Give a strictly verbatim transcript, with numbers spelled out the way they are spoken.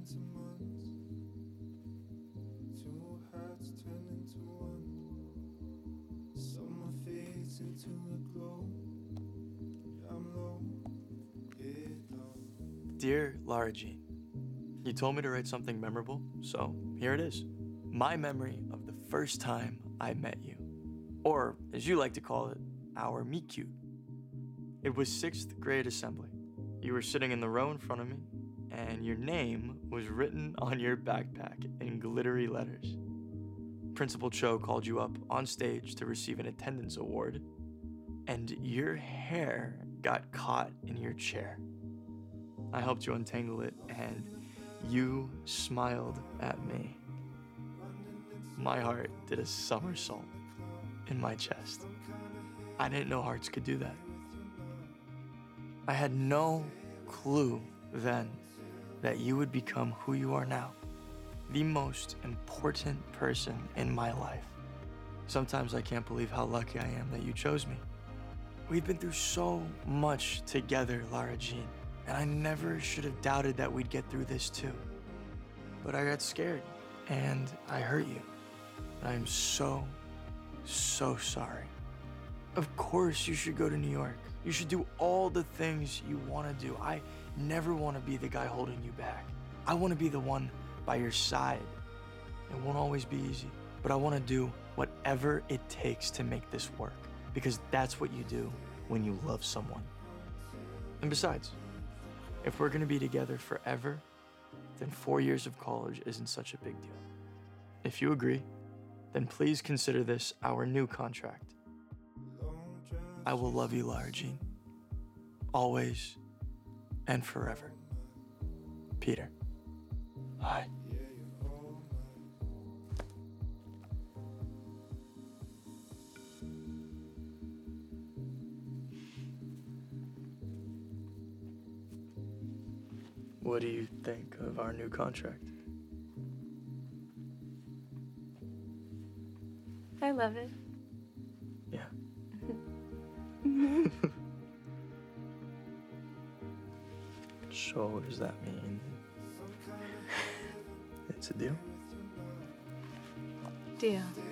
into months. Two hearts turn into one. Summer fades into a glow. I'm low, it all. Dear Lara Jean, you told me to write something memorable, so here it is. My memory of the first time I met you, or as you like to call it, our meet cute. It was sixth grade assembly. You were sitting in the row in front of me, and your name was written on your backpack in glittery letters. Principal Cho called you up on stage to receive an attendance award, and your hair got caught in your chair. I helped you untangle it, and you smiled at me. My heart did a somersault in my chest. I didn't know hearts could do that. I had no clue then that you would become who you are now, the most important person in my life. Sometimes I can't believe how lucky I am that you chose me. We've been through so much together, Lara Jean, and I never should have doubted that we'd get through this too. But I got scared, and I hurt you. I am so, so sorry. Of course you should go to New York. You should do all the things you want to do. I never want to be the guy holding you back. I want to be the one by your side. It won't always be easy, but I want to do whatever it takes to make this work, because that's what you do when you love someone. And besides, if we're going to be together forever, then four years of college isn't such a big deal. If you agree, then please consider this our new contract. I will love you, Lara Jean, always and forever. Peter. Hi. What do you think of our new contract? I love it. Yeah. So does that mean it's a deal? Deal.